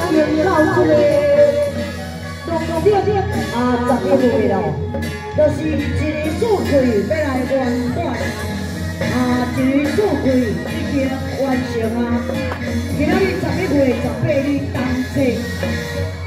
经到出个重点11月咯，就是一个数据要来完短，一个数据已经完成啊。今仔日11月18日，同齐。